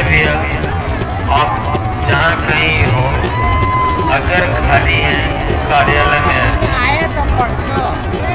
भैया आप जहाँ कहीं हो, अगर खाली है कार्यालय में आए तो परसों